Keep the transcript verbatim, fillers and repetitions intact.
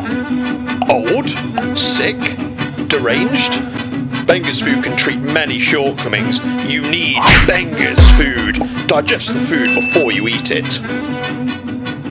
Old? Sick? Deranged? Bengers food can treat many shortcomings. You need Bengers food. Digest the food before you eat it.